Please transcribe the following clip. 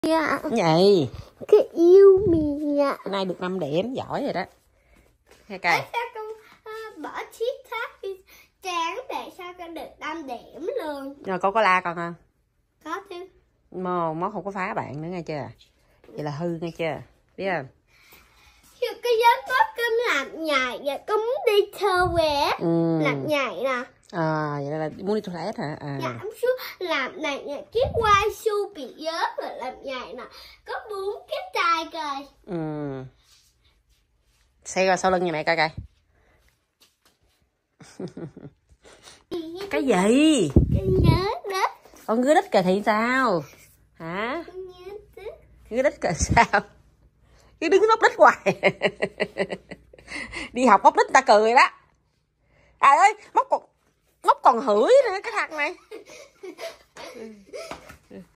Dạ. Gì? Cái yêu mẹ. Hôm nay được 5 điểm, giỏi rồi đó. Hai cây. Sao con bỏ chiếc tháp trắng để sao con được 5 điểm luôn. Rồi con có la con không? Có chứ. Món không có phá bạn nữa nghe chưa? Vậy là hư nghe chưa? Biết không? Cái giám đốc con làm nhảy vậy con muốn đi thơ vẽ. Làm nhảy nè. À, vậy là muốn đi toilet hả? À. Giảm xuống làm này nè, chiếc quai su bị vớt rồi làm nhảy nè. Có 4 cái tay coi. Xe qua sau lưng như mẹ coi coi. Cái gì? Con nhớ đất. Con ngứa đít cà thị sao? Hả? Con nhớ đất. Ngứa đít cà sao? Cứ đứng móc đít hoài. Đi học móc đít ta cười đó. Trời ơi, móc còn hửi nữa cái thằng này.